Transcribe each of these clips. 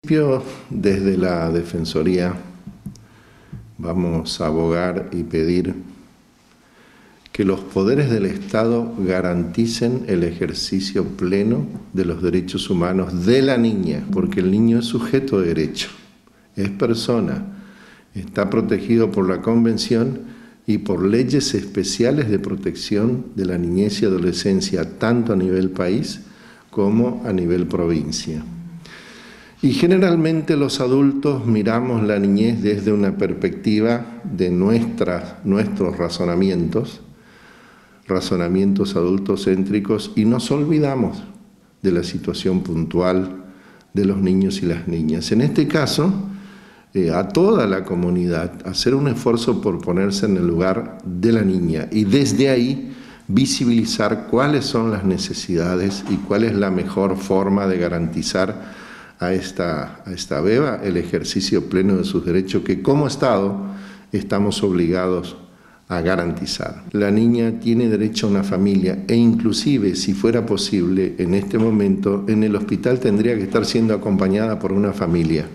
Desde la Defensoría vamos a abogar y pedir que los poderes del Estado garanticen el ejercicio pleno de los derechos humanos de la niña, porque el niño es sujeto de derecho, es persona, está protegido por la Convención y por leyes especiales de protección de la niñez y adolescencia, tanto a nivel país como a nivel provincia. Y generalmente los adultos miramos la niñez desde una perspectiva de nuestros razonamientos adultocéntricos, y nos olvidamos de la situación puntual de los niños y las niñas. En este caso, a toda la comunidad, hacer un esfuerzo por ponerse en el lugar de la niña y desde ahí visibilizar cuáles son las necesidades y cuál es la mejor forma de garantizar a esta beba el ejercicio pleno de sus derechos que como Estado estamos obligados a garantizar. La niña tiene derecho a una familia e inclusive, si fuera posible, en este momento en el hospital tendría que estar siendo acompañada por una familia.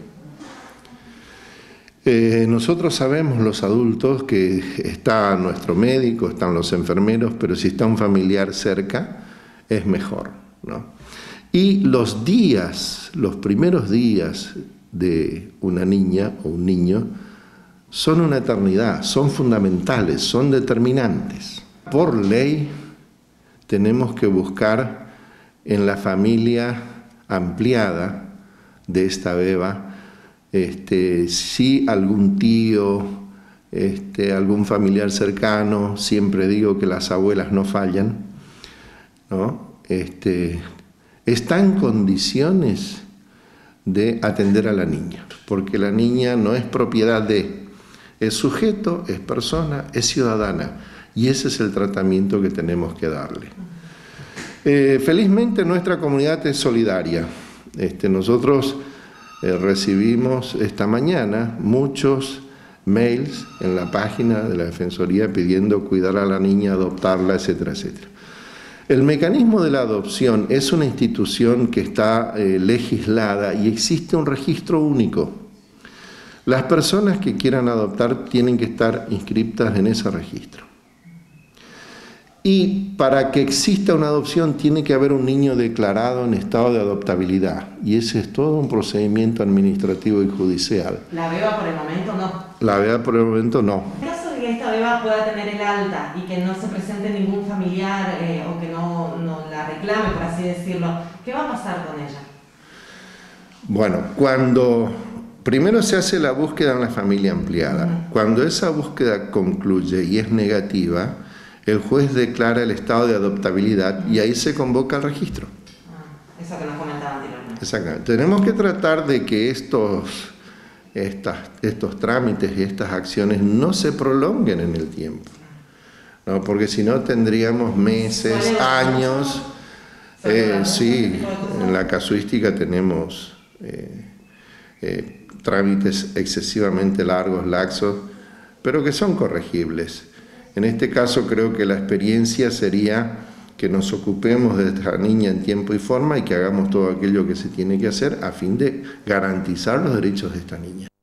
Nosotros sabemos, los adultos, que está nuestro médico, están los enfermeros, pero si está un familiar cerca es mejor, ¿no? Y los primeros días de una niña o un niño son una eternidad, son fundamentales, son determinantes. Por ley tenemos que buscar en la familia ampliada de esta beba, si algún tío, algún familiar cercano, siempre digo que las abuelas no fallan, ¿no? Está en condiciones de atender a la niña, porque la niña no es propiedad es sujeto, es persona, es ciudadana, y ese es el tratamiento que tenemos que darle. Felizmente nuestra comunidad es solidaria. Nosotros recibimos esta mañana muchos mails en la página de la Defensoría pidiendo cuidar a la niña, adoptarla, etcétera, etcétera. El mecanismo de la adopción es una institución que está legislada y existe un registro único. Las personas que quieran adoptar tienen que estar inscritas en ese registro. Y para que exista una adopción tiene que haber un niño declarado en estado de adoptabilidad. Y ese es todo un procedimiento administrativo y judicial. ¿La beba por el momento no? La beba por el momento no. En caso de que esta beba pueda tener el alta y que no se presente ningún familiar o que no la reclame, por así decirlo, ¿qué va a pasar con ella? Bueno, cuando primero se hace la búsqueda en la familia ampliada, cuando esa búsqueda concluye y es negativa, el juez declara el estado de adoptabilidad y ahí se convoca al registro. Eso que nos comentaba anteriormente. Exactamente. Tenemos que tratar de que estos trámites y estas acciones no se prolonguen en el tiempo, ¿no? Porque si no tendríamos meses, años. Sí, en la casuística tenemos trámites excesivamente largos, laxos, pero que son corregibles. En este caso creo que la experiencia sería que nos ocupemos de esta niña en tiempo y forma y que hagamos todo aquello que se tiene que hacer a fin de garantizar los derechos de esta niña.